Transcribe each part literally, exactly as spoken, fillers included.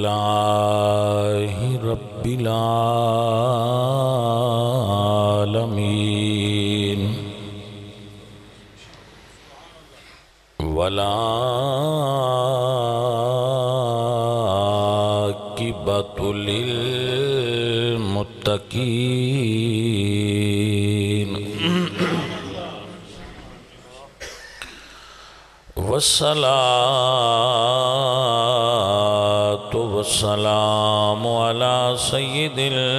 لله رب العالمين والعاقبة للمتقين والصلاة والسلام على سيد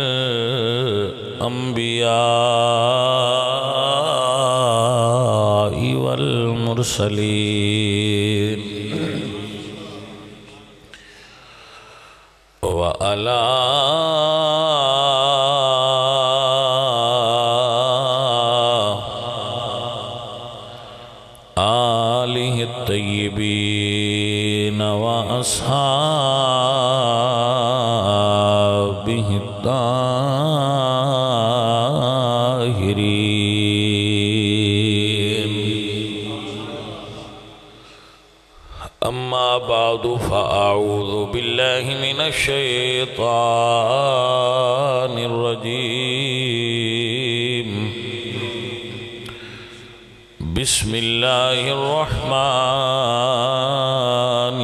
الأنبياء والمرسلين وعلى آله الطيبين وأصحابه الطاهرين أما بعد فأعوذ بالله من الشيطان الرجيم بسم الله الرحمن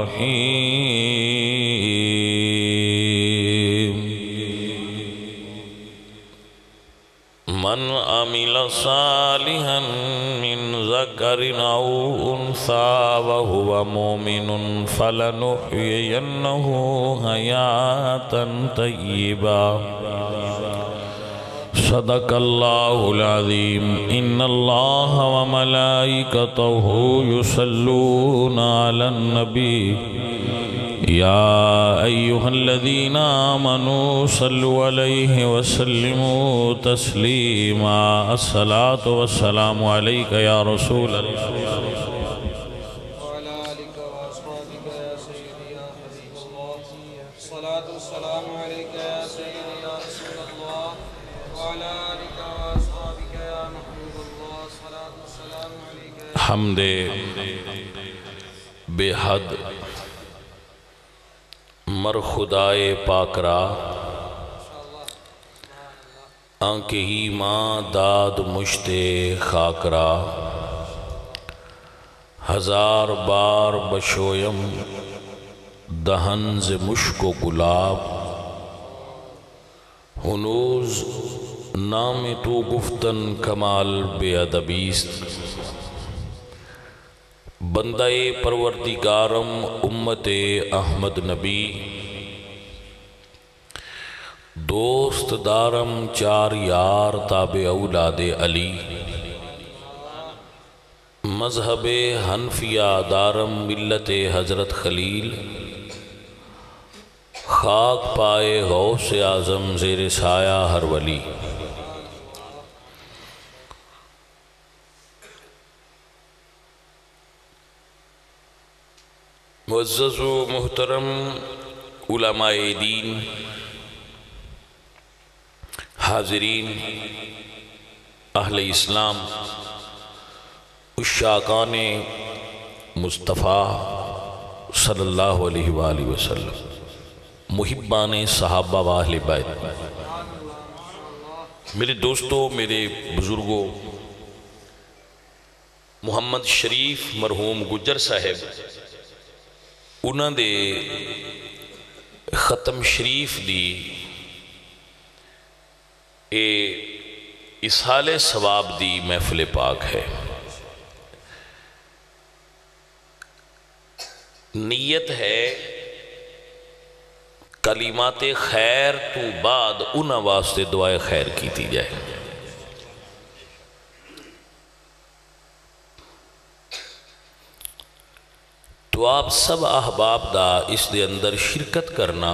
الرحيم من عمل صالحا من ذكر أو أنثى وهو مؤمن فلنحيينه حياة طيبة صدق الله العظيم إن الله وملائكته يصلون على النبي يا أيها الذين آمنوا صلوا عليه وسلموا تسليما الصلاة والسلام عليك يا رسول الله وعلى آلك وأصحابك يا سيدي يا حبيب الله الصلاة والسلام عليك يا سيدي يا رسول الله وعلى آلك وأصحابك يا محبوب الله الصلاة والسلام عليك يا حمد بے حد مر خدائے پاک را آنکہ ہی ماں داد مشت خاک را ہزار بار بشویم دہن ز مشک و گلاب ہنوز نام تو گفتن کمال بے ادبیست بندہ پروردگارم امت احمد نبی دوست دارم چار یار تابع اولاد علی مذہب حنفیہ دارم ملت حضرت خلیل خاک پائے غوث اعظم زیر سایہ ہر ولی معزز و محترم علماء دین حاضرین اہل اسلام عشاقان مصطفیٰ صلی اللہ علیہ وآلہ وسلم محبان صحابہ و اہل بیت میرے دوستوں میرے بزرگوں محمد شریف مرحوم گجر صاحب انہاں دے ختم شریف دی اے اسحال ثواب دی محفل پاک ہے نیت ہے کلمات خیر تو بعد انہاں واسطے دعائے خیر کیتی جائے تو آپ سب احباب دا اس دے اندر شرکت کرنا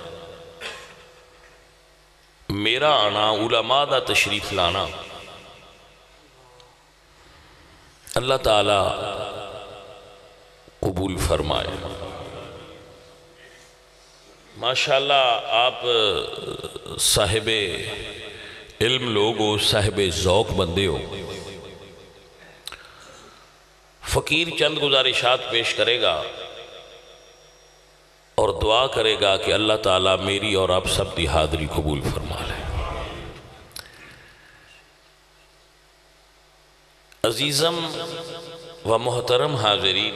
میرا آنا علماء دا تشریف لانا اللہ تعالی قبول فرمائے ماشاءاللہ آپ صاحب علم لوگ ہو صاحب ذوق بندے ہو فقیر چند گزارشات پیش کرے گا اور دعا کرے گا کہ اللہ تعالیٰ میری اور آپ سب کی حاضری قبول فرما لے۔ عزیزم و محترم حاضرین،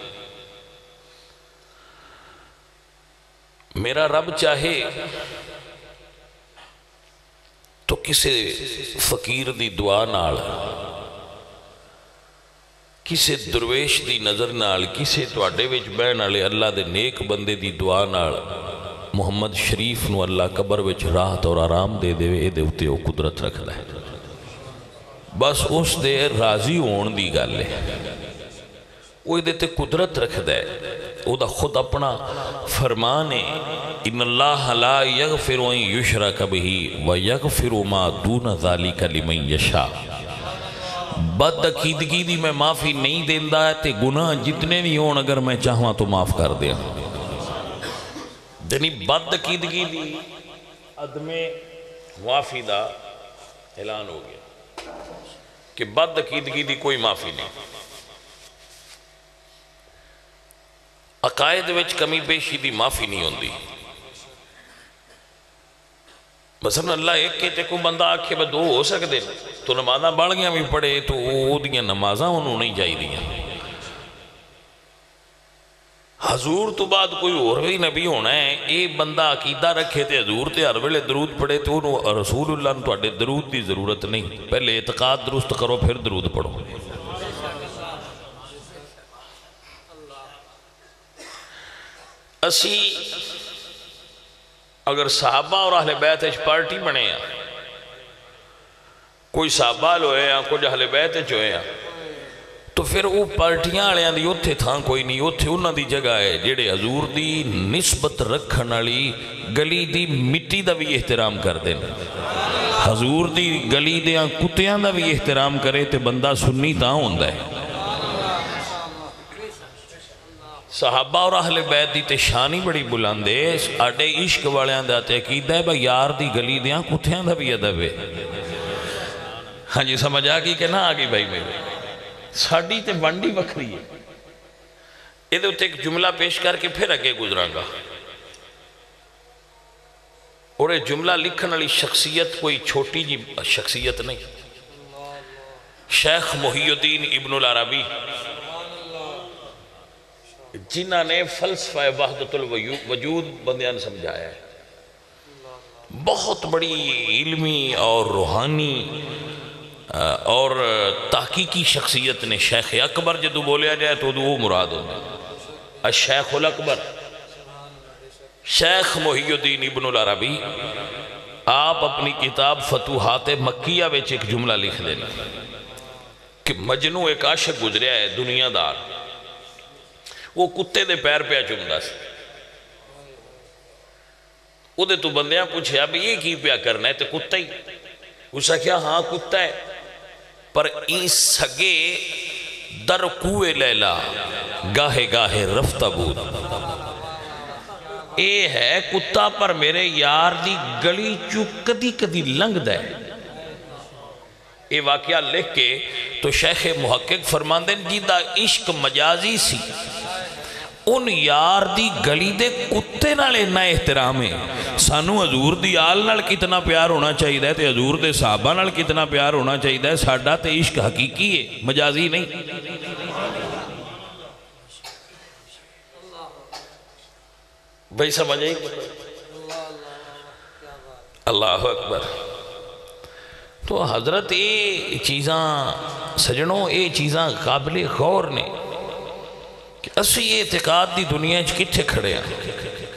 میرا رب چاہے تو کسے فقیر دی دعا نال، کسے درویش دی نظر نال، کسے تواڈے وچ بہن والے اللہ دے نیک بندے دی دعا نال محمد شریف نو اللہ قبر وچ راحت اور آرام دے دے، اے دے اتے او قدرت رکھدا ہے۔ بس اس دے راضی ہون دی گل ہے، وہ دے تے قدرت رکھدا ہے۔ او دا خود اپنا فرمان ہے، ان اللہ لا یغفر ان یشرک بہ ویغفر ما دون ذالک لمن یشاء۔ بد عقیدگی دی میں معافی نہیں دیندا ہے تے گناہ جتنے بھی ہون اگر میں چاہواں تو معاف کر دیا۔ یعنی بد عقیدگی دی عدم معافی دا اعلان ہو گیا کہ بد عقیدگی دی کوئی معافی نہیں۔ عقائد وچ کمی بیشی دی معافی نہیں ہوندی۔ مثلا اللہ ایک کہتے کو بندہ آکھے میں دو ہو سکتے تو نمازاں بڑھ گیا بھی پڑھے تو وہ دیاں نمازاں انہوں نہیں جائی دیاں۔ حضور تو بعد کوئی اور بھی نبی ہونا ہے، ایک بندہ عقیدہ رکھے تے حضور تے ہر ویلے درود پڑھے تو انہوں رسول اللہ نے تواڈے درود دی ضرورت نہیں، پہلے اعتقاد درست کرو پھر درود پڑھو۔ اسی اگر صحابہ اور اہل بیت اچھ پارٹی بنے ہیں، کوئی صحابہ لوئے ہیں کچھ اہل بیت اچھ ہوئے ہیں، تو پھر وہ پارٹیاں آلیاں دی اتھے تھاں کوئی نہیں، اتھے انہاں دی جگہ ہے جیڑے حضور دی نسبت رکھن والی گلی دی مٹی دا بھی احترام کر دیں، حضور دی گلی دیاں کتیاں دا بھی احترام کرے تے بندہ سنی تاں ہوندہ ہے۔ صحابہ اور اہل بیت دی تے شانی بڑی بلندے، آڈے عشق والیاں دا تے عقیدہ ہے بھئی یار دی گلی دیاں کتیاں دا بھی ادب ہے۔ ہاں جی سمجھ آگئی کہ نہ آگئی بھائی میرے، ساڑی تے بانڈی بکھری ہے۔ ادھے اتھے ایک جملہ پیش کر کے پھر اگے گزراں گا، اور یہ جملہ لکھن والی شخصیت کوئی چھوٹی جی شخصیت نہیں، شیخ محی الدین ابن العربی جنہ نے فلسفہ وحدت الوجود بندیان سمجھایا ہے، بہت بڑی علمی اور روحانی اور تحقیقی شخصیت نے۔ شیخ اکبر جدو بولیا جائے تو وہ مراد ہوتا ہے، الشیخ الاکبر شیخ محی الدین ابن العربی۔ آپ اپنی کتاب فتوحات مکیہ ویچ ایک جملہ لکھ دینا کہ مجنو ایک عاشق گزریا ہے دنیا دار، وہ کتے دے پیر پہ چمدا سی، وہ دے تو بندیاں پوچھے اب یہ کی پیا کرنا ہے تو کتا ہی، اسا کیا ہاں کتا ہے، پر این سگے در کوئے لیلا گاہے گاہے رفتہ بود، اے ہے کتا پر میرے یار دی گلی چو کدی کدی لنگ دے۔ اے واقعہ لکھ کے تو شیخ محقق فرماندیں جیدہ عشق مجازی سی، ان یار دی گلی دے کتے نال اتنا احترام ہے، سانو حضور دی آل نال کتنا پیار ہونا چاہیے ہے تے حضور دے صحابہ نال کتنا پیار ہونا چاہیے ہے، ساڈا تے عشق حقیقی ہے مجازی نہیں۔ بھائی سمجھے اللہ اکبر۔ تو حضرت اے چیزاں سجنوں، اے چیزاں قابل غور نے کہ اسی یہ اعتقاد دی دنیا چ کتھے کھڑے ہیں۔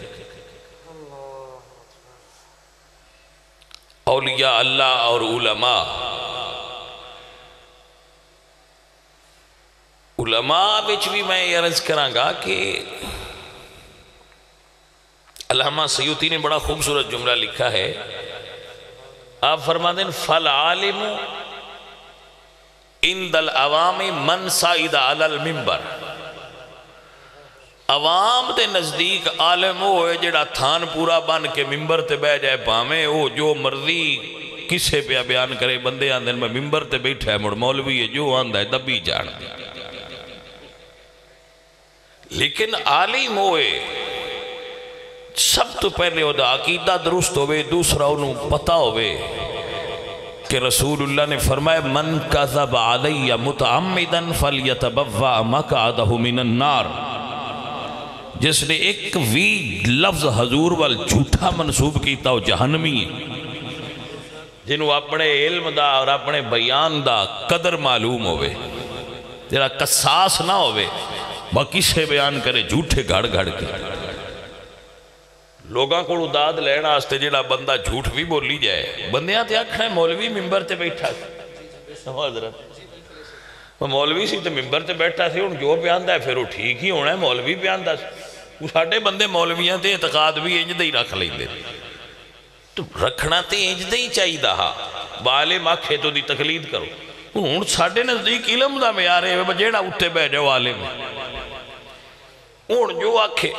اولیاء اللہ اور علماء علماء بچ بھی میں یہ عرض کراں گا کہ علامہ سیوطی نے بڑا خوبصورت جملہ لکھا ہے، آپ فرماتے ہیں فالعالم عند العوام من صعد علی المنبر، عوام دے نزدیک عالم ہوئے جڑا تھان پورا بن کے ممبر تے بہ جائے پامیں وہ جو مرضی کسے پہ بیان کرے، بندے آندھیں میں ممبر تے بیٹھا ہے مڑ مولوی ہے جو آندھا ہے دبی جانا، لیکن عالم ہوئے سب تو پہلے وہ عقیدہ درست ہوئے، دوسرا انہوں پتہ ہوئے کہ رسول اللہ نے فرمایا من کذب علی متعمدا فلیتبوأ مقعدہ من النار، جس نے ایک وی لفظ حضور وال جھوٹا منسوب کیتا ہو جہنمی ہے، جنہوں اپنے علم دا اور اپنے بیان دا قدر معلوم ہوئے، جرا قصاص نہ ہوئے، باقی سے بیان کرے جھوٹے گھڑ گھڑ کے لوگاں کو داد لینا آستے جڑا بندہ جھوٹ بھی بولی جائے۔ بندیاں تے آکھنا ہے مولوی ممبر تے بیٹھا سی، حضرت مولوی سی تے ممبر تے بیٹھا سی، ان جو پیاندہ ہے پھر وہ ٹھیک ہی ہونا ہے، مولوی پیاندہ سی۔ وہ ساڑھے بندے مولویاں تے اعتقاد بھی انج دے ہی رکھ لیں دے، تو رکھنا تے انج دے ہی چاہی دا، بعالم آکھے تو دی تقلید کرو۔ ان ساڑھے نزدیک علم دا میں آرے ہوئے جیڑا اٹھے بے جو عالم ہے، ان جو آکھے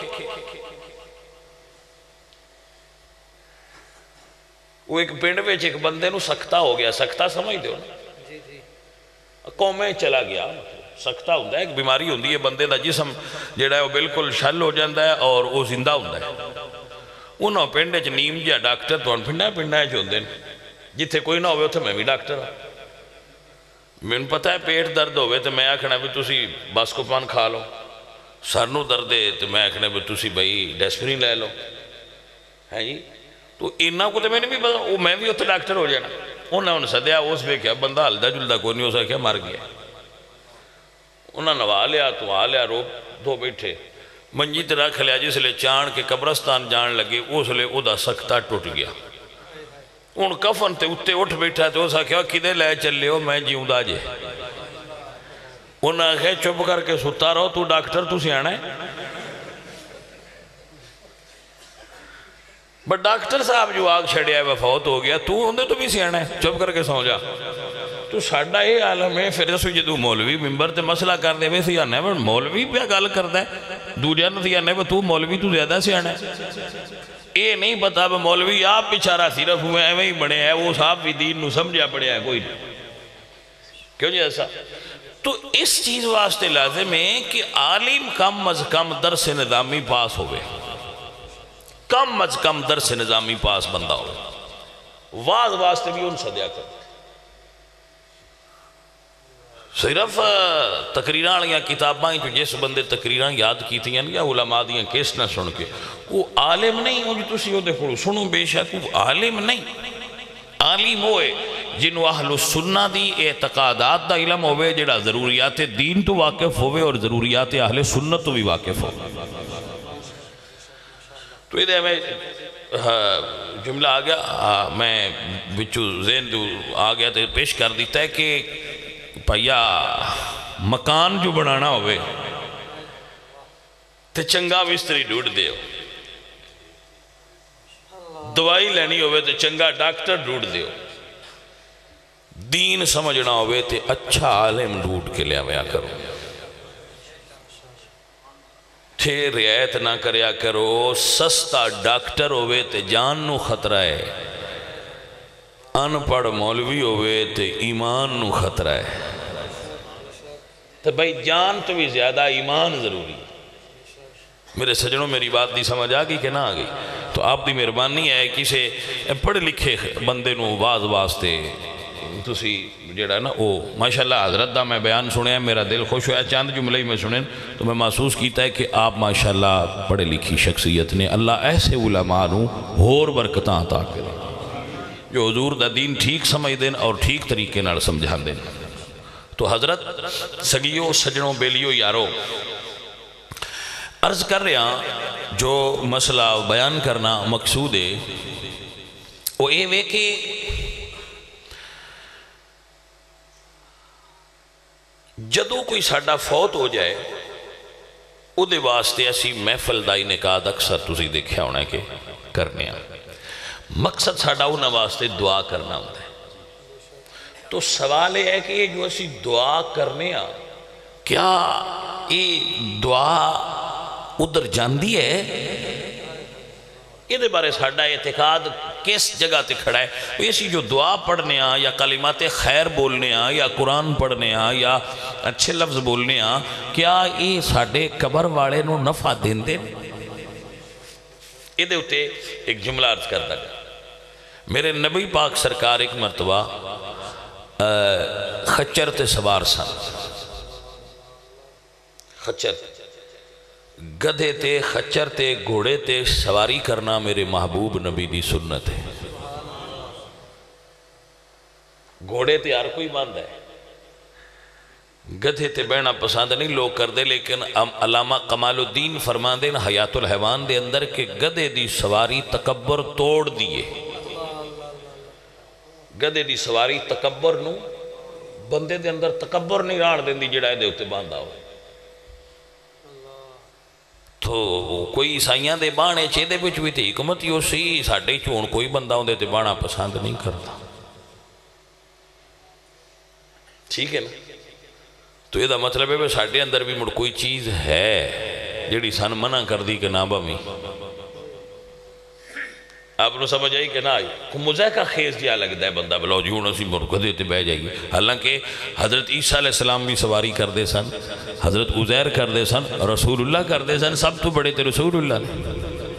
وہ ایک پنڈ ویچ ایک بندے نو سکتہ ہو گیا، سکتہ سمجھ دے ہو نا، قومیں چلا گیا، سکتہ ہوندہ ہے، ایک بیماری ہوندی ہے، بندے دا جسم جڑا ہے وہ بالکل شل ہو جاندہ ہے اور وہ زندہ ہوندہ ہے۔ انہوں پنڈے چ نیم جا ڈاکٹر تو ان پنڈا پنڈا ہے جو ہوندے جتھے کوئی نہ ہوئے اتھے میں بھی ڈاکٹر ہوں، میں پتہ ہے پیٹ درد ہوئے تو میں آکھنا بھی تُسی باسکوپان کھا لو، سرنو درد ہے تو میں آکھنا بھی تُسی بھائی ڈیسپرین لے لو، ہے جی تو انہاں کو تو میں نے بھی پتا میں بھی اتھے ڈاکٹر ہو جانا۔ انہاں انہوں صدیہ اس میں کیا بندہ ہلدہ جلدہ کوئی نہیں ہو سکیا، مر گیا۔ انہاں نوا لیا تو آ لیا، رو دو بیٹھے منجی تے رکھ لیا، جس لئے چاند کے قبرستان جان لگے، اس لئے او دا سکتہ ٹوٹ گیا۔ ان کفن تے اٹھے اٹھ بیٹھا تے اسا کیا کدے لے چلے ہو، میں جیوں دا جے۔ انہاں کہے چپ کر کے ستا رہو، تو ڈاکٹر تو سیانا ہے۔ بٹ ڈاکٹر صاحب جو آگ چھڑیا ہے وفات ہو گیا، تو ہوندے تو بھی سیانا ہے، چپ کر کے سو جا۔ تو ساڑھا یہ عالم ہے، پھر جسو جدو مولوی ممبر تے مسئلہ کر دے وے سیانا ہے، بٹ مولوی پہ گل کردا ہے، دو جان سیانا ہے، تو مولوی تو زیادہ سیانا ہے۔ یہ نہیں پتا کہ مولوی آپ بیچارہ صرف ہوئے ہیں وہی بڑے ہیں، وہ صاحب بھی دین نو سمجھا پڑے ہیں کوئی کیوں جی ایسا؟ تو اس چیز واسطے لازم ہے کہ عالم کم از کم درس نظامی پاس ہوئے، کم از کم درس نظامی پاس بندہ ہوئے، واض واسطے بھی ان صدیہ کر صرف تقریران یا کتاباں جو جس بندے تقریران یاد کی تھی یا علماء دیاں کیس نہ سن کے وہ عالم نہیں ہو جو تسی ہو دیکھو سنو بے شک وہ عالم نہیں، عالم ہوئے جنہوں اہل السنہ دی اعتقادات دا علم ہوئے، جڑا ضروریات دین تو واقف ہوئے اور ضروریات اہل سنت تو بھی واقف ہوئے۔ تو یہ ہمیں جملہ آ گیا، میں بچو ذہن جو آ گیا تو پیش کر دیتا ہے کہ پہیا مکان جو بنانا ہوئے تے چنگا مستری ڈھونڈ دے ہو، دوائی لینی ہوئے تے چنگا ڈاکٹر ڈھونڈ دے ہو، دین سمجھنا ہوئے تے اچھا عالم ڈھونڈ کے لے آیا کرو، تھے رعایت نہ کریا کرو، سستا ڈاکٹر ہوئے تے جان نو خطرہ ہے، ان پڑھ مولوی ہوئے تے ایمان نو خطرہ ہے، تو بھائی جان تو بھی زیادہ ایمان ضروری ہے۔ میرے سجنوں میری بات دی سمجھ آگئی کہ نہ آگئی؟ تو آپ دی مہربانی ہے کسے پڑھ لکھے بندے نو واز واسطے تسی جڑا نا او ماشاءاللہ حضرت دا میں بیان سنے ہیں، میرا دل خوش ہوا، چاند جملے میں سنیں تو میں محسوس کیتا ہے کہ آپ ماشاءاللہ پڑھے لکھی شخصیت نے، اللہ ایسے علماء نو اور برکتاں عطا کرے جو حضور دا دین ٹھیک سمجھ دیں اور ٹھیک طریقے نال سمجھا دیں۔ تو حضرت سگیوں سجنوں بیلیوں یاروں عرض کر رہے ہیں جو مسئلہ بیان کرنا مقصود ہے وہ یہ ہے کہ جدو کوئی ساڑھا فوت ہو جائے او دے واسطے ایسی محفل دا انعقاد اکثر تسی دیکھا ہونا ہے کہ کرنے ہیں، مقصد ساڑھا انہا واسطے دعا کرنا ہوتا ہے۔ تو سوال ہے کہ یہ جو اسی دعا کرنے ہیں کیا یہ دعا ادھر جاندی ہے؟ یہ دے بارے ساڑھا اعتقاد کس جگہ تے کھڑا ہے؟ ایسی جو دعا پڑھنے ہیں یا کلمات خیر بولنے ہیں یا قرآن پڑھنے ہیں یا اچھے لفظ بولنے ہیں، کیا یہ ساڑھے قبر والے نو نفع دین دے؟ یہ دے اتے ایک جملہ عرض کرتا گیا میرے نبی پاک سرکار ایک مرتبہ خچر تے سوار سن خچر گدھے تے خچر تے گھوڑے تے سواری کرنا میرے محبوب نبی دی سنت ہے گھوڑے تے ہر کوئی باندھ ہے گدھے تے بہنا پسند نہیں لوگ کر دے لیکن علامہ کمال الدین فرمان دے حیات الحیوان دے اندر کہ گدھے دی سواری تکبر توڑ دیئے گدھے دی سواری تکبر نو بندے دے اندر تکبر نہیں راڑ دیں دی جڑائے دے ہوتے باندھا ہو تو کوئی عیسائیاں دے بانے چے دے بچ بھی تھی حکمت یو سی ساڑھے چون کوئی بندہ ہوں دے تے بانا پسند نہیں کرتا ٹھیک ہے نا تو یہ دا مطلب ہے کہ ساڑھے اندر بھی مڑ کوئی چیز ہے جڑی سان منع کر دی کہ نابا میں آپ نے سمجھ آئی کہ نہ آئی کو مزہ کا خیز جیا لگتا ہے بندہ بلاؤ جی ہونا سی مرکو دیتے بہ جائے گی حالانکہ حضرت عیسیٰ علیہ السلام بھی سواری کر دے سن حضرت عزیر کر دے سن رسول اللہ کر دے سن سب تو بڑے تھے رسول اللہ نے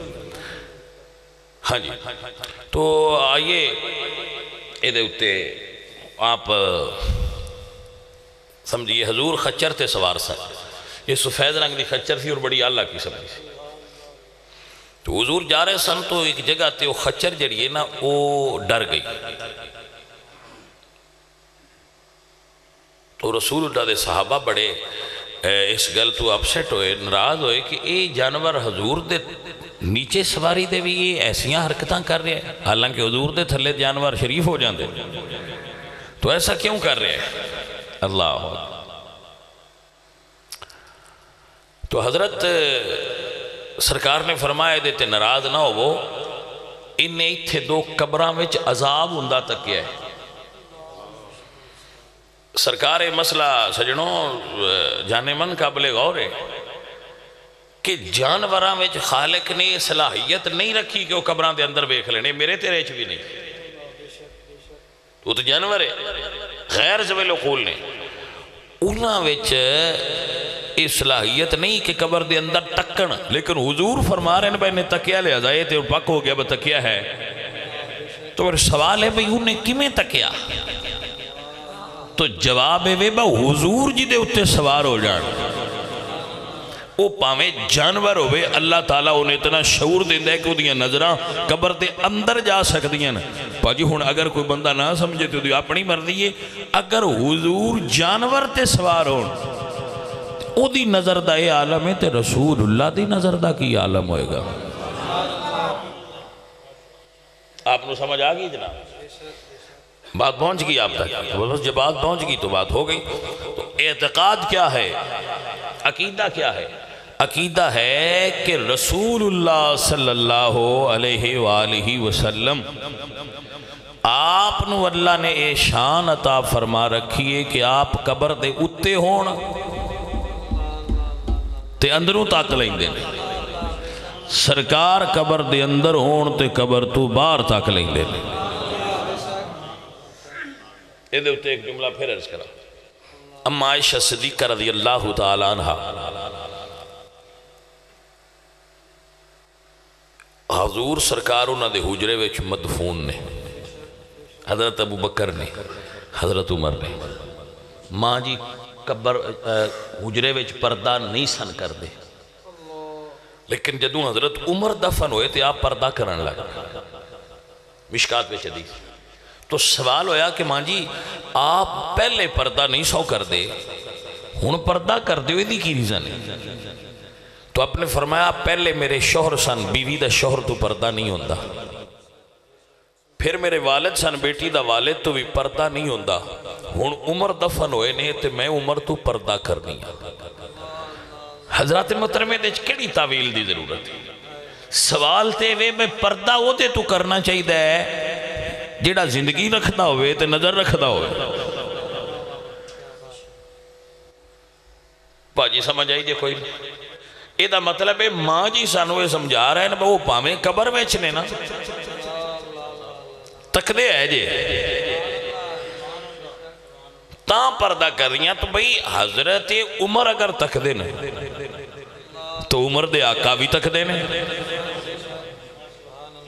ہاں جی تو آئیے اے دے اتے آپ سمجھئے حضور خچر تے سوار سن یہ سفید رنگ دی خچر تھی اور بڑی اللہ کی سمجھی سی تو حضور جا رہے سن تو ایک جگہ تے وہ خچر جڑی ہے نا وہ ڈر گئی تو رسول اللہ دے صحابہ بڑے اس گل تو اپسیٹ ہوئے ناراض ہوئے کہ اے جانور حضور دے نیچے سواری دے بھی یہ ایسیاں حرکتاں کر رہے ہیں حالانکہ حضور دے تھلے جانور شریف ہو جاندے تو ایسا کیوں کر رہے ہیں اللہ تو حضرت سرکار نے فرمایا دیتے ناراض نہ ہو وہ انہیں اتھے دو قبراں وچ عذاب ہندہ تک کیا ہے سرکار مسئلہ سجنوں جانے من قابل غور ہے کہ جانوراں وچ خالق نے صلاحیت نہیں رکھی کہ وہ قبراں دے اندر بیکھ لینے میرے تیرے چ بھی نہیں وہ تو جانور ہے غیر ذویل عقول نے انہاں وچ صلاحیت نہیں کہ قبر دے اندر تکن لیکن حضور فرما رہے ہیں بھائی نے تکیہ لے آزائے تھے اور پک ہو گیا بھائی تکیہ ہے تو پھر سوال ہے بھائی انہیں کمیں تکیہ تو جواب ہے بھائی حضور جی دے اتے سوار ہو جان وہ پاویں جانور ہوئے اللہ تعالیٰ انہیں اتنا شعور دیندہ ہے کہ وہ نظرہ قبر دے اندر جا سکتی ہیں پاجی ہون اگر کوئی بندہ نہ سمجھے تو دی اپنی مرضی ہے اگر حضور جانور تے سوار ہون او دی نظر دا اے عالم ہے تے رسول اللہ دی نظر دا کی عالم ہوئے گا آپ نے سمجھ آگئی جناب بات پہنچ گئی آپ تک جب بات پہنچ گئی تو بات ہو گئی تو اعتقاد کیا ہے عقیدہ کیا ہے عقیدہ ہے کہ رسول اللہ صلی اللہ علیہ وآلہ وسلم آپ نو اللہ نے اے شان عطا فرما رکھیے کہ آپ قبر دے اتے ہون تے اندروں تاک لیں دے سرکار قبر دے اندر ہون تے قبر تو باہر تاک لیں دے یہ دے اتے ایک جملہ پھر عرض کرا اما عائشہ صدیقہ رضی اللہ تعالیٰ عنہ حضور سرکار انہاں دے حجرے وچ مدفون نے حضرت ابو بکر نے حضرت عمر نے ماں جی قبر حجرے وچ پردہ نہیں سن کر دے لیکن جدوں حضرت عمر دفن ہوئے تھے آپ پردہ کرن لگا مشکات وچ حدیث تو سوال ہویا کہ ماں جی آپ پہلے پردہ نہیں سو کر دے ہن پردہ کر دے ہوئے دی کی ریزن ہے تو آپ نے فرمایا پہلے میرے شوہر سن بیوی دا شوہر تو پردہ نہیں ہوندہ پھر میرے والد سن بیٹی دا والد تو بھی پردہ نہیں ہوندہ ہن عمر دفن ہوئے نے تے میں عمر تو پردہ کرنی حضرات محترمے دے کیڑی تعویل دی ضرورت ہے سوال تے وے میں پردہ ہو تے تو کرنا چاہیے ہے جیڑا زندگی رکھتا ہوئے تے نظر رکھتا ہوئے پاجی سمجھ آئی جے کوئی اے دا مطلب ہے ماں جی سانوے سمجھا رہے ہیں وہ پامیں قبر ویچنے نا تک دے ہے جے تاں پردہ کر رہی ہیں تو بھئی حضرت عمر اگر تک دے نا تو عمر دے آقا بھی تک دے نا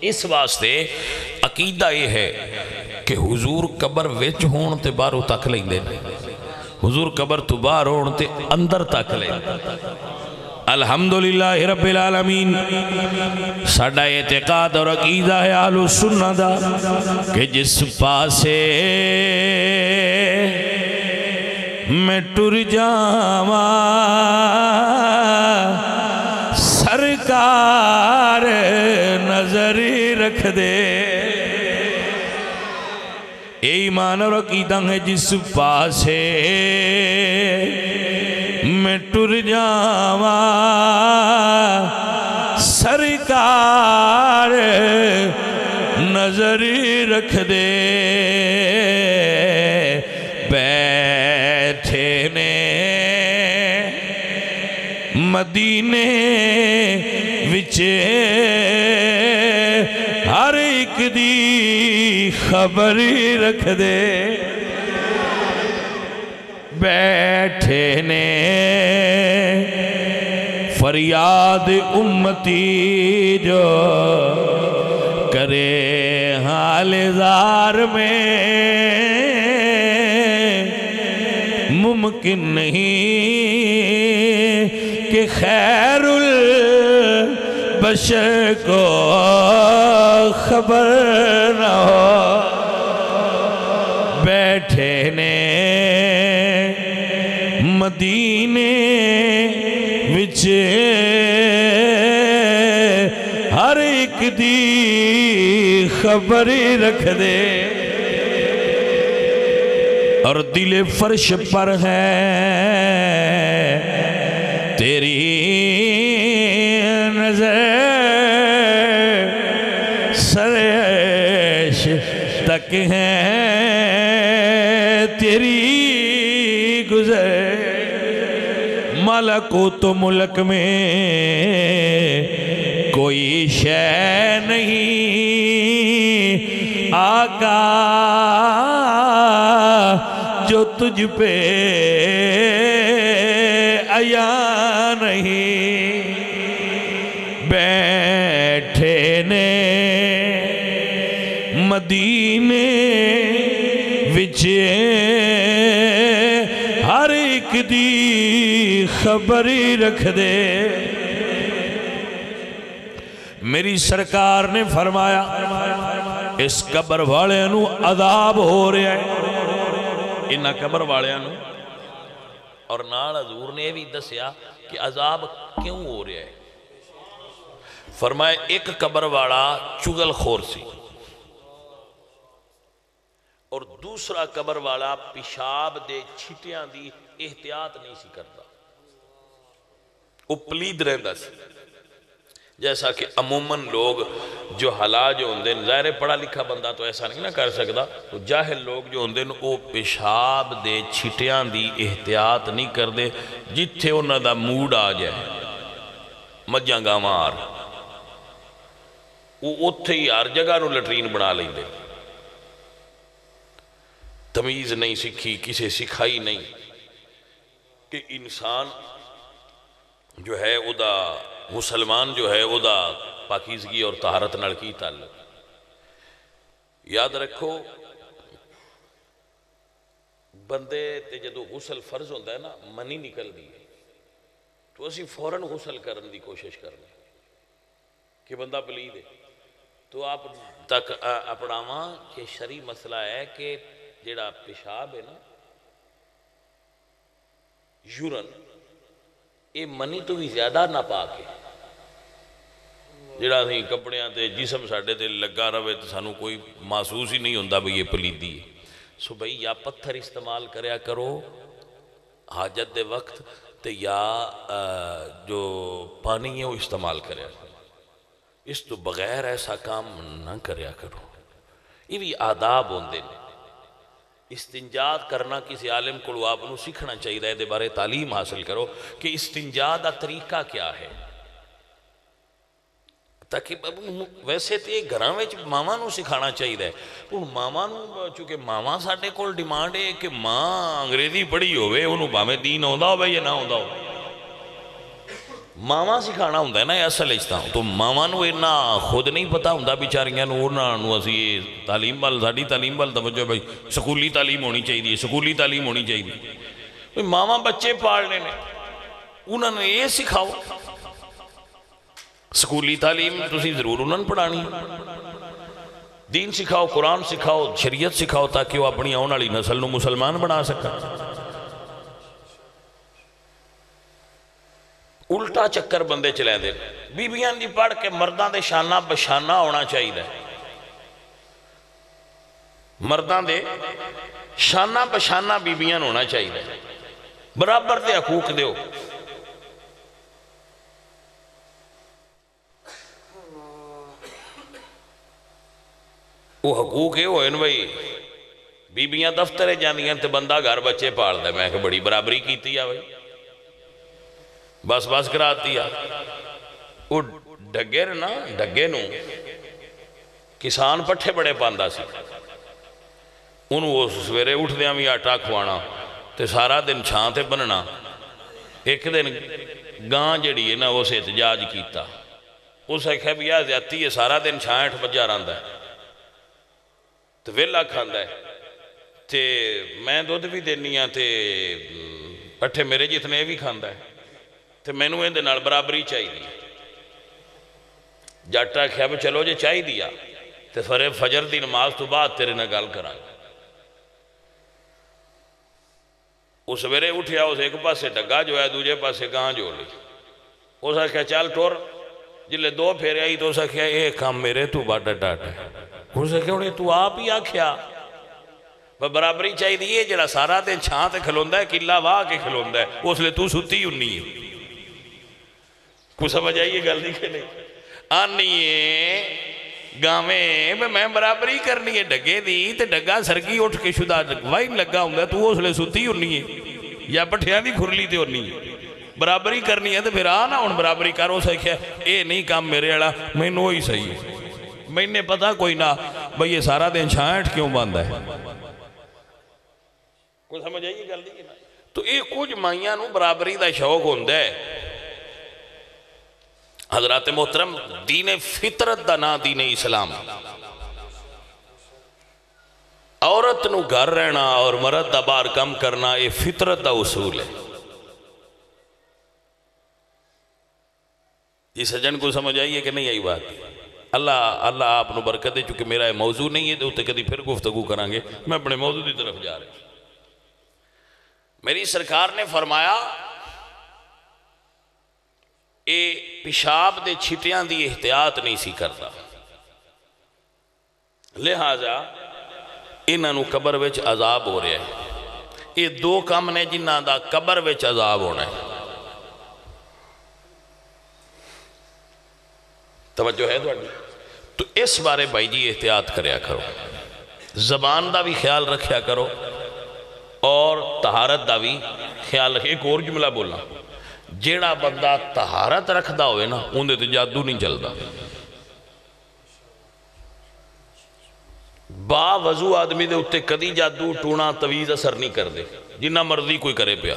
اس واسطے عقیدہ یہ ہے کہ حضور قبر وچ ہون تے باہروں تک لیندے حضور قبر تو باہر ہون تے اندر تک لیندے الحمدللہ رب العالمین ساڈا اعتقاد اور عقیدہ ہے اہل السنہ دا کہ جس پاسے میں ٹر جاواں سرکار نظری رکھ دے اے ایمان اور عقیدہ ہے جس پاسے میں ٹر جاواں سرکار نظری رکھ دے بیٹھے نے مدینے وچے ہر ایک دی خبری رکھ دے بیٹھے نے فریاد امتی جو کرے حال زار میں ممکن نہیں کہ خیر البشر کو خبر نہ ہو بیٹھے نے مدینے وچ ہر ایک دی خبری رکھ دے اور دل فرش پر ہے تیری نظر سرش تک ہے تیری گزر ملکوت ملک میں کوئی شے نہیں آقا جو تجھ پہ عیا نہیں بیٹھے نے مدینے وچ ہر ایک دی خبری رکھ دے میری سرکار نے فرمایا اس قبر والے نو عذاب ہو رہا ہے انہا قبر والے نو اور نال حضور نے بھی دسیا کہ عذاب کیوں ہو رہا ہے فرمایا ایک قبر والا چگل خور سی اور دوسرا قبر والا پیشاب دے چھٹیاں دی احتیاط نہیں سی کرتا وہ پلید رہندا سی جیسا کہ عموماً لوگ جو حلا جو ہوندے ظاہر پڑھا لکھا بندہ تو ایسا نہیں نہ کر سکتا تو جاہل لوگ جو ہوندے وہ پیشاب دے چھٹیاں دی احتیاط نہیں کر دے جتھے انہاں دا موڈ آ جائے مجھاں گامار وہ اتھے ہی ہر جگہ نو لٹرین بنا لیں دے تمیز نہیں سکھی کسے سکھائی نہیں کہ انسان جو ہے او دا مسلمان جو ہے او دا پاکیزگی اور طہارت نال کی تعلق یاد رکھو بندے تے جدو غسل فرض ہوتا ہے نا منی نکل دی تو اسی فوراً غسل کرنے دی کوشش کرنے کہ بندہ پلی دے تو آپ تک اپناواں کہ شرعی مسئلہ ہے کہ جیڑا پیشاب ہے نا یورن یہ منی تو بھی زیادہ نہ پاک ہے جڑا سی کپڑیاں تے جسم ساڑھے تے لگا روے تو سانو کوئی محسوس ہی نہیں ہوندہ بھئی یہ پلیدی ہے سو بھئی یا پتھر استعمال کریا کرو حاجت دے وقت تے یا جو پانی ہے وہ استعمال کریا کرو اس تو بغیر ایسا کام نہ کریا کرو یہ بھی آداب ہوندے نے استنجاد کرنا کسی عالم کو آپ نو سیکھنا چاہیے دے بارے تعلیم حاصل کرو کہ استنجاد دا طریقہ کیا ہے تاکہ ویسے تو یہ گھراں وچ ماما نو سکھانا چاہیے پر ماما نو چونکہ ماما ساڑھے کول ڈیمانڈ ہے کہ ماں انگریزی پڑھی ہوئے انہوں باہمیں دین ہوندا ہوئے یا نہ ہوندا ہوئے ماواں سکھانا ہوں نا اصل اچھتا تو ماواں نو اینا خود نہیں پتا ہوں بیچاریاں نو انہاں نو اسی تعلیم وال ساڈی تعلیم وال توجہ بھائی سکولی تعلیم ہونی چاہیے سکولی تعلیم ہونی چاہیے ماواں بچے پالنے نے انہوں نے یہ سکھاؤ سکولی تعلیم تسی ضرور انہوں نے پڑھانی دین سکھاؤ قرآن سکھاؤ شریعت سکھاؤ تاکہ وہ اپنی آنے والی نسل نو مسلمان بنا سکا الٹا چکر بندے چلے دے بیبیاں دی پڑھ کے مردان دے شانہ بشانہ ہونا چاہیے مردان دے شانہ بشانہ بیبیاں ہونا چاہیے برابر دے حقوق دیو وہ حقوق ہے وہ ان بھائی بیبیاں دفترے جاندیاں تے بندہ گھر بچے پال دے میں کہ بڑی برابری کیتی ہے بھائی بس بس کراتی ہے وہ ڈگے نا ڈگے نو کسان پٹھے بڑے پاندہ سی انہوں وہ سویرے اٹھ دیاں بھی آٹا کھوانا تے سارا دن چھانتے بننا ایک دن گان جڑی ہے نا وہ سے احتجاج کیتا اس ایک بھی آ زیادتی ہے سارا دن چھانٹ بجا رہندا ہے تو ویلا کھاندا ہے تے میں دودھ بھی دینی ہاں تے پٹھے میرے جتنے بھی کھاندا ہے تے میں نویں دے نال برابری چاہی دی جاٹا کھیا بھی چلو جے چاہی دیا تے فرے فجر دی نماز تو بعد تیرے نہ گال کرا اس ویرے اٹھیا اس ایک پاس سے ڈگا جو ہے دوجے پاس سے کہاں جو لی اس نے کہا چال ٹور جلے دو پھیرے آئی تو اس نے کہا اے کام میرے تو باٹا ٹاٹا ہے اس نے کہا تو آپ ہی آکھیا برابری چاہی دیئے جڑا سارا دن چھانتے کھلوندہ ہے کلا واہ کے کھلوندہ ہے اس لئے تو ستی انہی ہے کو سمجھ آئیے گل نہیں کہ نہیں آنیے گامیں میں برابری کرنی ہے ڈگے دی تے ڈگا سرگی اٹھ کے شدہ وائن لگا ہوں گا تو وہ اس لئے ستی انہی ہے یا پٹھیاں دی کھرلی تے انہی ہے برابری کرنی ہے تو پھر آنا ان برابری کرو سکھیا اے نہیں کام میرے اڑا میں نو ہی صحیح ہے میں نے پتا کوئی نہ بھئی یہ سارا دن چھانٹ کیوں باندھا ہے کوئی سمجھ آئیے گل نہیں تو ایک کچھ مائیاں نو برابری دا شوق ہوندہ ہے حضرات محترم دین فطرت دا نا دین اسلام عورت نو گھر رہنا اور مرد دا بار کم کرنا یہ فطرت دا اصول ہے یہ سجن کو سمجھ آئیے کہ نہیں آئی بات اللہ اللہ آپ نو برکت دے چونکہ میرا موضوع نہیں ہے تو کدی پھر گفتگو کرانگے میں اپنے موضوع دی طرف جا رہا ہوں میری سرکار نے فرمایا اے پیشاب دے چھٹیاں دی احتیاط نہیں سی کرتا لہذا انہاں نو قبر وچ عذاب ہو رہا ہے یہ دو کام نے جنہاں دا قبر وچ عذاب ہونا ہے توجہ ہے تو اس بارے بھائی جی احتیاط کریا کرو زبان دا بھی خیال رکھیا کرو اور طہارت دا بھی خیال رکھے ایک اور جملہ بولنا جیڑا بندہ طہارت رکھ دا ہوئے نا اندھے تو جادو نہیں چل دا با وضو آدمی دے اتے کدی جادو ٹونا تویز اثر نہیں کر دے جنہ مرضی کوئی کرے پیا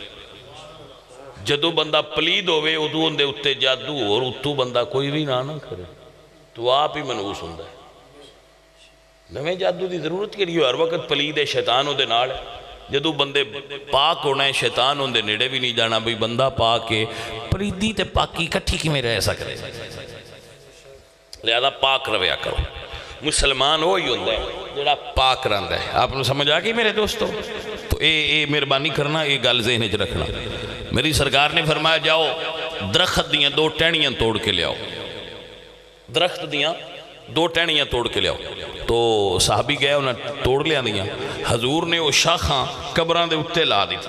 جدو بندہ پلید ہوئے ادو اندھے اتے جادو اور اتو بندہ کوئی بھی نہ نہ کرے تو آپ ہی منحوس ہوندہ ہے نویں جادو دی ضرورت کے لیے ہر وقت پلید ہے شیطان ہوندے نال ہے جدو بندے پاک ہونا ہے شیطان ہوندے نیڑے بھی نہیں جانا بھی بندہ پاک ہے پلیدی تے پاکی کٹھی کی میں رہ سکتے لہذا پاک رویا کرو مسلمان ہوئی ہوندہ ہے جڑا پاک رہندہ ہے آپ نے سمجھ آگئی میرے دوستو تو اے اے مہربانی کرنا اے گل ذہن وچ رکھنا میری سرکار نے فرمایا جاؤ درخت دیاں دو ٹہنیاں توڑ کے لے آؤ درخت دیاں دو ٹہنیاں توڑ کے لے آؤ تو صحابی گئے انہیں توڑ لیا دیاں حضور نے وہ شاخاں قبران دے اتے لا دی تھی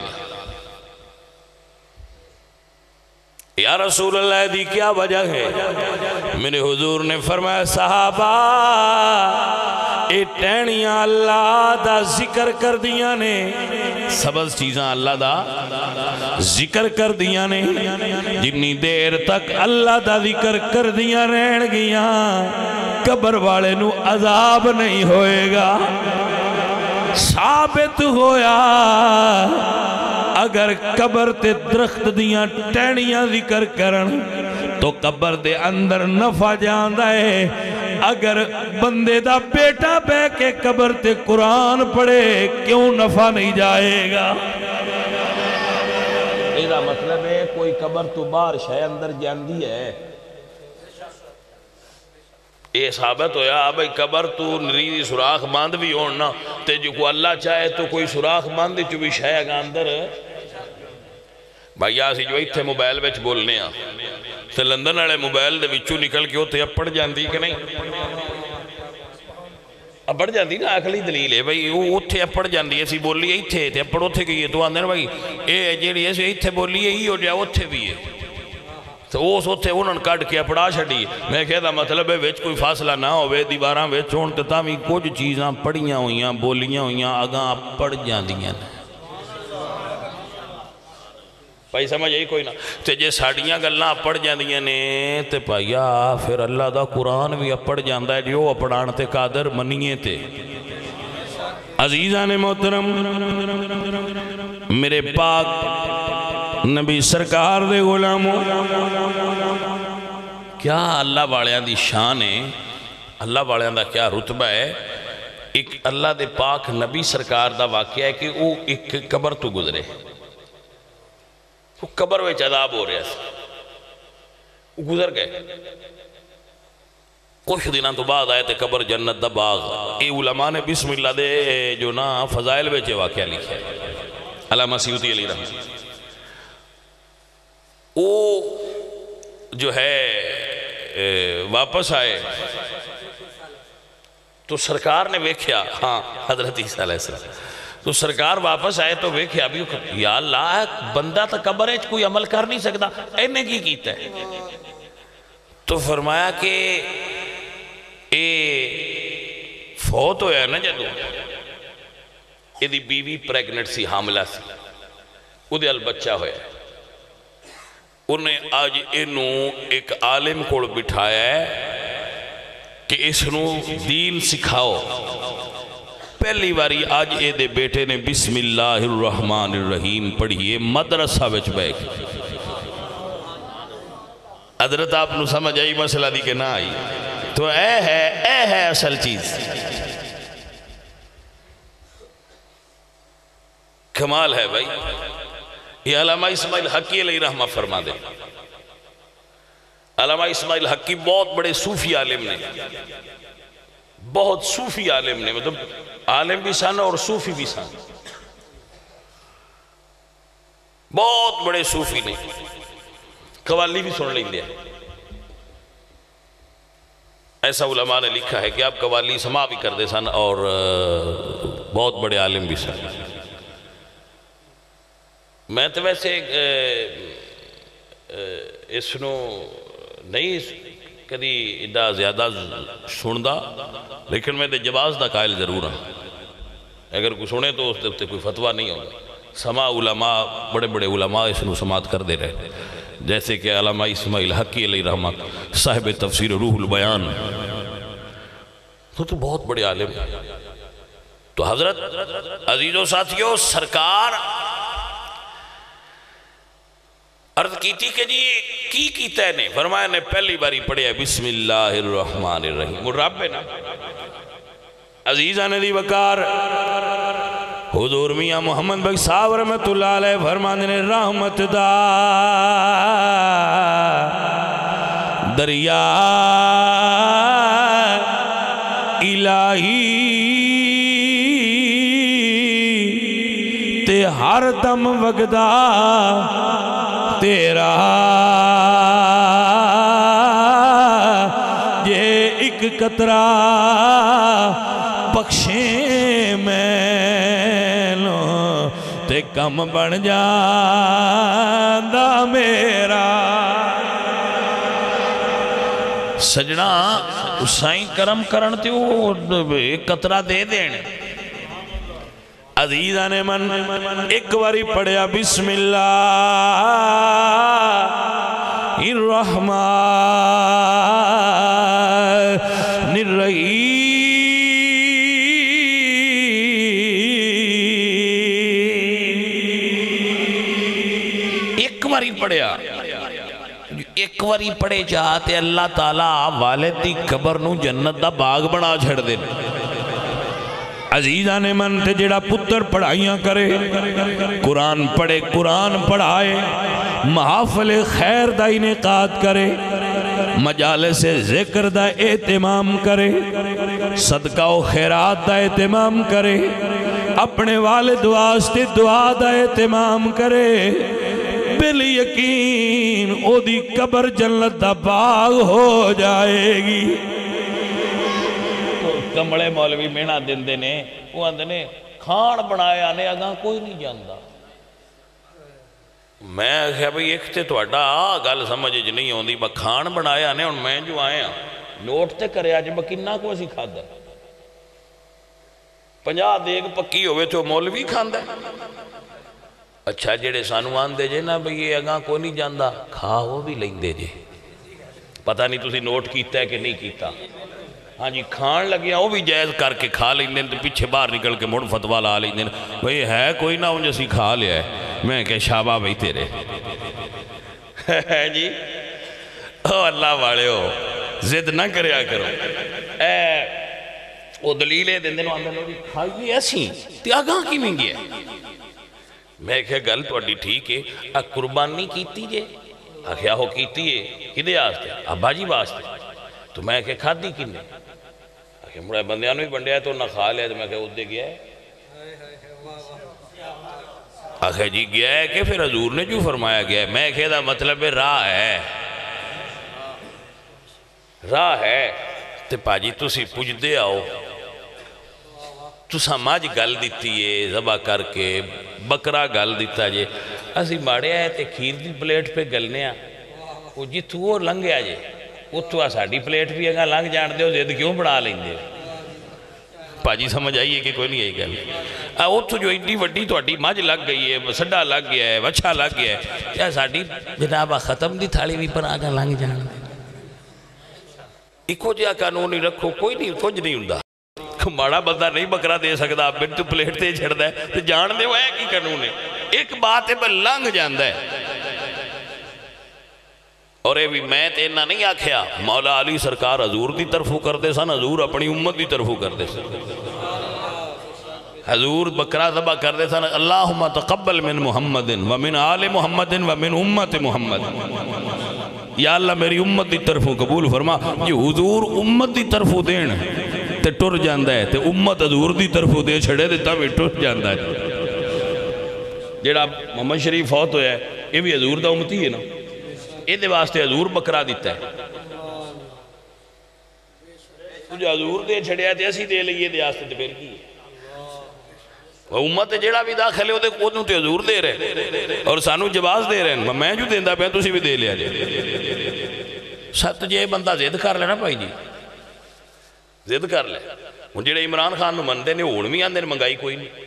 یا رسول اللہ دی کیا وجہ ہے میرے حضور نے فرمایا صحابہ اے ٹہنیاں اللہ دا ذکر کر دیا نے سبز چیزاں اللہ دا ذکر کر دیا نے جنی دیر تک اللہ دا ذکر کر دیا رہن گیاں قبر والے نو عذاب نہیں ہوئے گا ثابت ہویا اگر قبر تے درخت دیاں ٹہنیاں ذکر کرن تو قبر دے اندر نفع جاندہ ہے، اگر بندے دا بیٹا بے کے قبر تے قرآن پڑھے کیوں نفع نہیں جائے گا؟ ایدہ مطلب ہے کوئی قبر تو باہر شے اندر جاندی ہے، یہ ثابت ہویا بھئی قبر تو نریدی سراخ باند بھی ہونا تے جو کو اللہ چاہے تو کوئی سراخ باندی چو بھی شے اگا اندر بھائی آسی جو ایتھے موبائل ویچ بولنے آ تے لندن والے موبائل دے وچوں نکل کے ہوتے اپڑ جاندی کہ نہیں اپڑ جاندی نا اکلی دلیل ہے بھائی اوتھے اپڑ جاندی ایسی بولی ایتھے تے اپڑ اوتھے گئی ہے تو آندھر بھائی اے جیڑی ایسی ایتھے بولی ہے ہی ہو جائے اوتھے بھی ہے تو اس اوتھے انہوں نے کٹ کے اپڑا چھڑی میں کہتا مطلب ہے ویچ کوئی فاصلہ نہ ہوئے دیواراں ویچ ہونتے تاوی کچھ چیزاں پڑیاں ہوئیاں بولیاں ہوئیاں آگاں پڑ جاندیاں بھائی سمجھ یہی کوئی نہ تے جے ساڑیاں گلنا پڑ جاندیاں نے تے پایا پھر اللہ دا قرآن بھی اپڑ جاندہ ہے جو اپڑان تے قادر منیے تے عزیزان محترم میرے پاک نبی سرکار دے غلاموں کیا اللہ والیاں دی شان ہے اللہ والیاں دا کیا رتبہ ہے ایک اللہ دے پاک نبی سرکار دا واقعہ ہے کہ وہ ایک قبر تو گزرے وہ قبر ویچ عذاب ہو رہا ہے وہ گزر گئے کچھ دنوں تو بعد آئے تھے قبر جنت دا باغ اے علماء نے بسم اللہ دے جو نا فضائل ویچے واقعہ لکھا ہے علامہ سیوطی علی رحمہ وہ جو ہے واپس آئے تو سرکار نے ویکھیا ہاں حضرت عیسیٰ علیہ السلام تو سرکار واپس آئے تو ویکھیا بھی یا اللہ بندہ تا قبر ہے کوئی عمل کر نہیں سکتا اینے کی کیتا ہے تو فرمایا کہ اے فوت ہویا ہے نا جدو اے دی بیوی پریگنٹ سی حاملہ سی او دے البچہ ہویا ہے انہیں آج انہوں ایک عالم کو بٹھایا ہے کہ اس نو دین سکھاؤ پہلی باری آج اے دے بیٹے نے بسم اللہ الرحمن الرحیم پڑھیے مدرسہ وچ بیک حضرت آپ نو سمجھ آئی مسئلہ دی کہ نہ آئی تو اے ہے اے ہے اصل چیز کمال ہے بھائی یہ علامہ اسماعیل حقی علیہ رحمہ فرما دے علامہ اسماعیل حقی بہت بڑے صوفی عالم نے بہت صوفی عالم نے مطلب عالم بھی سن اور صوفی بھی سن بہت بڑے صوفی نے قوالی بھی سن لیں دے ایسا علماء نے لکھا ہے کہ آپ قوالی سما بھی کر دے سن اور بہت بڑے عالم بھی سن میں تو ویسے اس نو نہیں کدی ادھا زیادہ سندہ لیکن میں دے جواز دا قائل ضرور ہوں اگر کوئی سنے تو اس دے کوئی فتوہ نہیں ہوگا سما علماء بڑے بڑے علماء اس نو سماعت کر دے رہے جیسے کہ علامہ اسماعیل حقی علیہ رحمہ صاحب تفسیر روح البیان تو تو بہت بڑے عالم تو حضرت عزیز و ساتھیو سرکار عرض کی تھی کہ جی کی کیتا ہے نے فرمایا نے پہلی باری پڑھیا بسم اللہ الرحمن الرحیم رب ہے نا عزیزہ ندی وقار حضور میاں محمد بھائی صاحب رحمت اللہ علیہ فرمانے نے رحمت دا دریا الہی تے ہر دم وگدا تیرا یہ ایک قطرہ بخشے میں لو تے کم بن جاندہ میرا سجنہ سائیں کرم کرن تے وہ ایک قطرہ دے دینے عزیزہ نے من ایک واری پڑھیا بسم اللہ الرحمن الرحیم پڑھیا ایک واری پڑھے چاہتے اللہ تعالیٰ والد دی قبر نو جنت دا باغ بنا چھڑ دے عزیزاں من تے جڑا پتر پڑھائیاں کرے قرآن پڑھے قرآن پڑھائے محافل خیر دا انعقاد کرے مجالس ذکر دا اہتمام کرے صدقہ و خیرات دا اہتمام کرے اپنے والد واسطے دعا دا اہتمام کرے بل یقین او دی قبر جنت دا باغ ہو جائے گی کمڑے مولوی مینا دن دینے وہ اندنے کھان بنائے آنے اگاں کوئی نہیں جاندہ میں کہا بھئی ایک تے تو اڈا گل سمجھے جو نہیں ہوندی با کھان بنائے آنے اور میں جو آئے ہیں نوٹ تے کرے آجے با کنہ کو اسی کھا دا پنجا دیکھ پکی ہوئے تو مولوی کھان دا اچھا جڑے سانوان دے جے نا بھئی یہ اگاں کو نہیں جاندہ کھا وہ بھی لیں دے جے پتہ نہیں تُسی نوٹ کیتا ہے کہ نہیں کیتا ہاں جی کھان لگیا وہ بھی جائز کر کے کھا لیں دیں پیچھے باہر نکل کے مڑ فتوہ لا لیں دیں بھئی ہے کوئی نہ انجھے سی کھا لیا ہے میں کہ شابہ بھئی تیرے جی او اللہ والے ہو زد نہ کریا کرو اے وہ دلیلے دیں دیں اندر لوگی کھائیے ایسی تی آگاں کی میں گیا میں کہ گل تو اڈی ٹھیک ہے قربانی کیتی جے آخیا ہو کیتی ہے کدے آستے ابا جی واسطے تو میں کہ کھا دی کنے آخیا مڑا بندیانو ہی بندیا ہے تو نہ کھا لیا تو میں کہ ادھے گیا ہے آخیا جی گیا ہے کہ پھر حضور نے جو فرمایا گیا ہے میں کہ دا مطلب راہ ہے راہ ہے تے پاجی تو سی پوچھ دے آؤ تو سماج گل دیتی ہے زبا کر کے بکرا گل دیتا جے اسی ماڑے آئے تے کھیر دی پلیٹ پہ گلنے آ وہ جتو وہ لنگ آ جے وہ تو آ ساڑی پلیٹ بھی اگا لنگ جان دے ہو زید کیوں بڑھا لیں دے پاجی سمجھ آئیے کہ کوئی نہیں آئی گل وہ تو جو اتنی وڈی تو اٹی ماج لگ گئی ہے سڈا لگ گیا ہے وچھا لگ گیا ہے کیا ساڑی جنابہ ختم دی تھاڑی بھی پر آگا لنگ جان دے ایکو جا قانونی رکھو کوئی نہیں کچھ نہیں ہوندہ ماڑا بندہ نہیں بکرا دے سکتا بنت پلیٹ تے چھڑ دے تو جان دے وہ ہے کی قانون ہے ایک بات ہے پر لنگ جان دے اور اے بھی میں تے انہا نہیں آکھیا مولا علی سرکار حضور دی طرفو کر دے سن حضور اپنی امت دی طرفو کر دے سن حضور بکرا ذبح کر دے سن اللہم تقبل من محمد ومن آل محمد ومن امت محمد یا اللہ میری امت دی طرفوں قبول فرما یہ حضور امت دی طرفوں دین تے ٹر جاندہ ہے تے امت حضور دی طرفوں دے چھڑے دے تب ٹر جاندہ ہے جیڑا محمد شریف فوت ہویا ہے یہ بھی حضور دا امتی ہے نا یہ دے واسطے حضور بکرا دیتا ہے جو حضور دے چھڑیا تے اسی دے لئیے دے آستے تے پھر کی ہے وہ امت جیڑا بھی داخل ہے وہ دے قدنوں تے حضور دے رہے اور سانو جواز دے رہے ہیں میں جو دیندہ پہ تو اسی بھی دے لیا جائے ست جے بندہ زد کر لینا پائی جی زد کر لے ان جیڑے عمران خان نو مندے نے اوڑ بھی آندے نے منگائی کوئی نہیں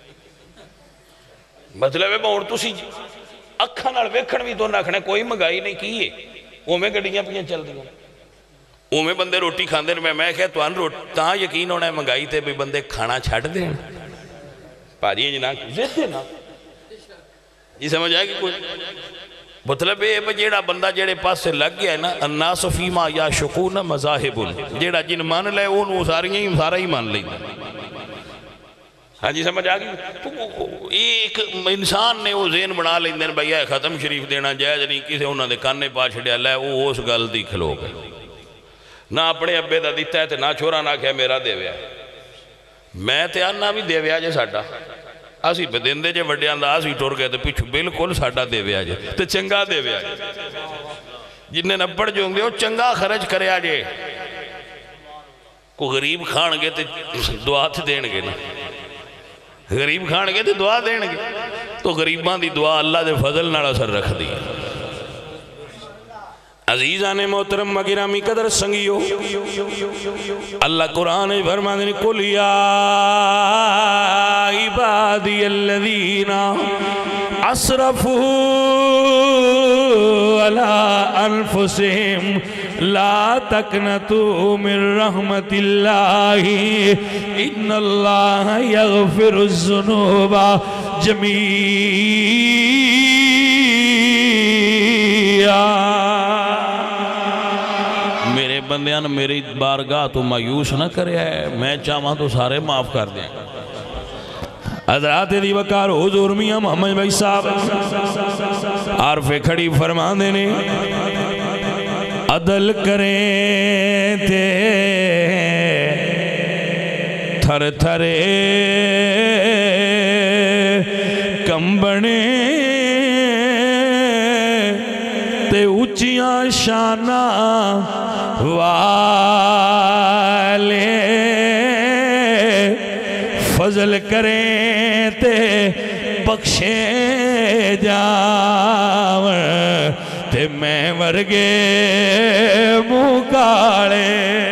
مطلب ہے باور تو سی اکھا نال ویکھن بھی تو نکھنے کوئی منگائی نہیں کی ہے وہ میں گڑیاں پیاں چل دیا وہ میں بندے روٹی کھاندے میں میں کہے تو ان روٹ تاں یقین ہونا ہے منگائی تے بھی بندے کھانا چھڑ دیں پاجی جناک زد دے نا یہ سمجھ آئے گی کوئی مطلب ہے جیڑا بندہ جیڑے پاس سے لگ گیا ہے نا الناس فیما یا شکون مذاہبن جیڑا جن مان لے وہ ساریاں ہی سارا ہی مان لیں ہاں جی سمجھ آگئی تو ایک انسان نے وہ ذہن بنا لیں دن بھئی ہے ختم شریف دینا جائز نہیں کسے انہوں نے کاننے پاچھڑیا لے وہ اس گل دی کھلو گئے نہ اپنے ابے دا دیتا ہے تے نہ چھوڑا نہ کہے میرا دے ویا میں تے آنا بھی دے ویا جے ساڑا اسی پہ دن دے جے وڈے انداز ہی ٹور گئے تے پیچھو بلکل ساڑا دے ویا جے تے چنگا دے ویا جے جنہیں نپڑ جو ہوں گے وہ چنگا خرچ کرے آجے کو غریب کھان گے تے دعا تے دین گے نا غریب کھان گے تے دعا دین گے تو غریبان دی دعا اللہ دے فضل نال اثر رکھ دی عزیزان محترم گرامی قدر سنگیو اللہ قرآن فرماتے ہیں قل یا عبادی الذین اسرفوا علی انفسہم لا تقنطوا من رحمت اللہ ان اللہ یغفر الذنوب جميعا میرے بندیاں میری بارگاہ تو مایوس نہ کرے ہے، میں چاہاں تو سارے معاف کر دیں۔ حضرات دی وقار حضور میاں محمد بھائی صاحب عارف کھڑی فرما دینے عدل کریں تے تھر تھرے کمبنے تے اچیاں شانہ والے فضل کریں تے بخشے جاون تے میں ورگے مکاڑے۔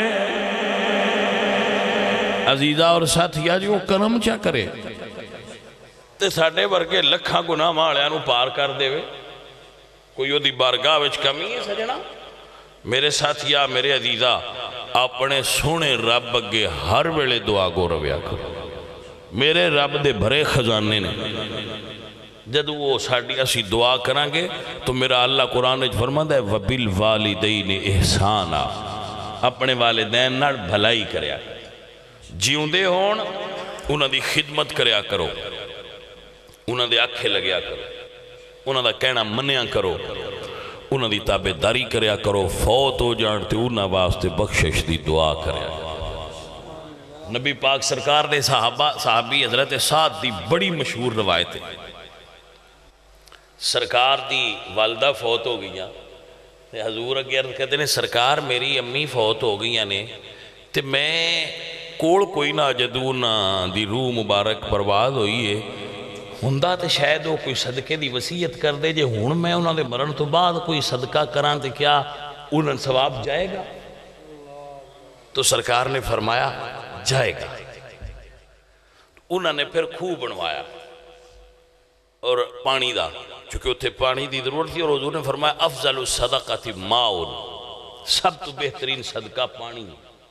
عزیزہ اور ساتھیہ جو کرم چا کرے تے ساڑھے ورگے لکھاں گناہ مالیاں نو پار کر دے وے، کوئی دی بارگاہ وچ کمی ہے سجنا؟ میرے ساتھیہ میرے عزیزہ اپنے سونے رب اگے ہر ویلے دعا گو رویا کرو۔ میرے رب دے بھرے خزانے نے جد وہ ساڑھی اسی دعا کرانگے تو میرا اللہ قرآن اچھ فرماتا ہے وَبِالْوَالِدَيْنِ احسانا، اپنے والدین نار بھلائی کریا جیوں دے ہون انہاں دی خدمت کریا کرو، انہاں دے آنکھیں لگیا کرو، انہاں دا کہنا منیا کرو، انہاں دی تابعداری کریا کرو، فوت ہو جانتے انہاں واسطے بخشش دی دعا کریا کرو۔ نبی پاک سرکار دے صحابہ صحابی حضرت سعد دی بڑی مشہور روایت ہے، سرکار دی والدہ فوت ہو گئیاں حضور اگے عرض کہتے ہیں سرکار میری امی فوت ہو گئیاں نے تے میں کوڑ کوئی نہ جدو نہ دی روح مبارک پرواز ہوئی ہے ہندہ تے شاید وہ کوئی صدقے دی وصیت کر دے جے ہون میں انہوں نے مرن تو بعد کوئی صدقہ کران تے کیا انہوں نے ثواب جائے گا؟ تو سرکار نے فرمایا جائے گا۔ انہوں نے پھر خوہ بنوایا اور پانی دا، چونکہ اتھے پانی دی ضرورت تھی اور حضور نے فرمایا افضل الصدقہ ماؤن، سب تو بہترین صدقہ پانی۔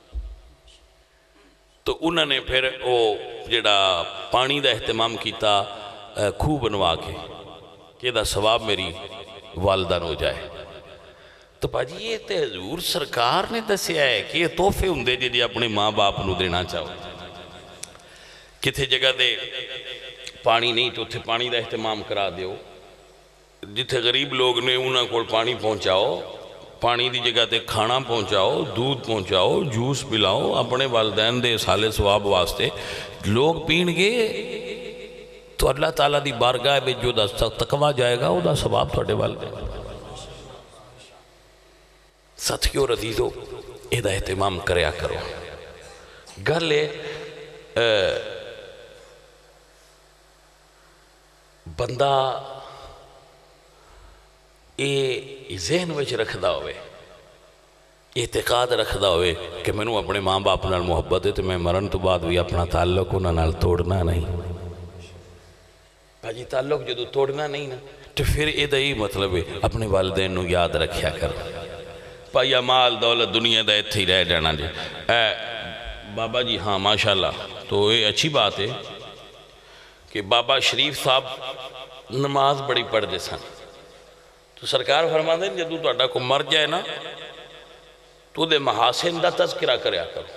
تو انہوں نے پھر وہ جڑا پانی دا اہتمام کیتا خوہ بنوا کے کہ دا ثواب میری والدہ نو جائے۔ تو باجی یہ تے حضور سرکار نے دسیا ہے کہ یہ تحفے ہوندے جی اپنے ماں باپ نو دینا چاہو، کتھے جگہ دے پانی نہیں تو اتھے پانی دا اہتمام کرا دیو، جتھے غریب لوگ نے انہاں کو پانی پہنچاؤ، پانی دی جگہ تے کھانا پہنچاؤ، دودھ پہنچاؤ، جوس پلاؤ، اپنے والدین دے سالے ثواب واسطے لوگ پین گے تو اللہ تعالیٰ دی بارگاہ میں جو دا تقوی جائے گا وہ دا ثواب تھوڑے والدین۔ ساتھیو اور عزیزو یہ دا اہتمام کریا کرو۔ گلے بندہ یہ ذہن وچ رکھدا ہوئے، اعتقاد رکھدا ہوئے کہ میں نے اپنے ماں باپ نال محبت ہے تو میں مرن تو بعد بھی اپنا تعلق انہاں نال توڑنا نہیں۔ بھاجی تعلق جدو توڑنا نہیں نا تو پھر یہ دا ہی مطلب ہے اپنے والدین نو یاد رکھیا کر۔ پایا مال دولت دنیا دا اتھے ہی رہ جانا جی اے بابا جی ہاں ماشاءاللہ، تو یہ اچھی بات ہے کہ بابا شریف صاحب نماز بڑی پڑھ دے سن، تو سرکار فرما دیں جدو تو اڈا کو مر جائے نا تو دے محاسن دا تذکرہ کریا کرو،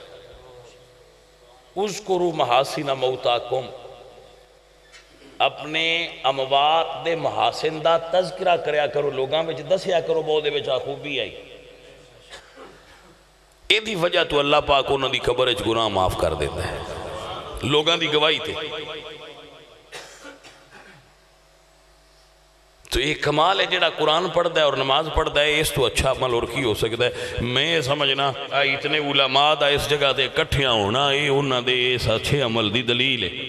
اذکروا محاسن موتاکم، اپنے اموات دے محاسن دا تذکرہ کریا کرو، لوگاں میں دسیا کرو بہت دے بچا خوبی آئی۔ اے دی وجہ تو اللہ پاک انہوں دی قبر اچھ گناہ معاف کر دیتا ہے، لوگاں دی گواہی تھے۔ تو یہ کمال ہے جڑا قرآن پڑھ دا ہے اور نماز پڑھ دا ہے، اس تو اچھا عمل اور کی ہو سکتا ہے؟ میں سمجھنا اتنے علماء دا اس جگہ دے کٹھیاں ہونا یہ انہوں دے اس اچھے عمل دی دلیل ہے۔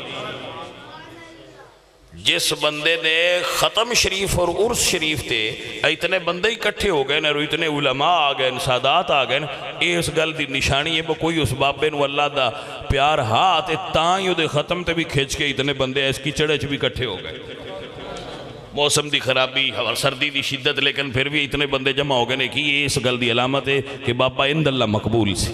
جس بندے دے ختم شریف اور عرس شریف تے اتنے بندے ہی کٹھے ہو گئے اور اتنے علماء آ گئے، سادات آ گئے، اس گل دی نشانی ہے کوئی اس بابے نو اللہ دا پیار ہاتھ تاں ہی دے ختم تے بھی کھچ کے اتنے بندے اس کی چڑے چ بھی کٹھے ہو گئے۔ موسم دی خرابی اور سردی دی شدت لیکن پھر بھی اتنے بندے جمع ہو گئے نے کہ یہ اس گل دی علامت ہے کہ بابا اند اللہ مقبول سی۔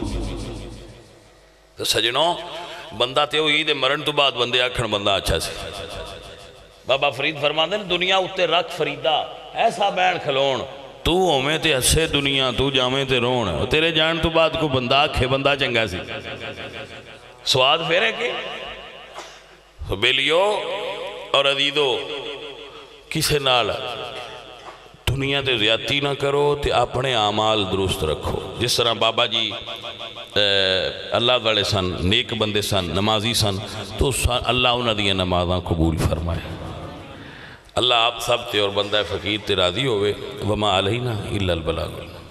تو سجنوں بندہ تے ہوئی دے مرن تو بعد بندے آکھن بندہ اچھا سی۔ بابا فرید فرما دیں دنیا اتے رکھ فریدہ ایسا بین کھلون تو ہومیں تے ہسے دنیا تو جامیں تے رون تیرے جان تو بعد کو بندہ آکھے بندہ چنگا سی سواد پھیرے کے بیلیو اور عزیزو کسے نال دنیا تے زیادتی نہ کرو تے اپنے اعمال درست رکھو جس طرح بابا جی اللہ والے سن نیک بندے سن نمازی سن تو اللہ انہاں دیاں نمازاں قبول فرمائے اللہ آپ سب تے اور بندہ فقیر تے راضی ہوئے وما علینا الا البلاغ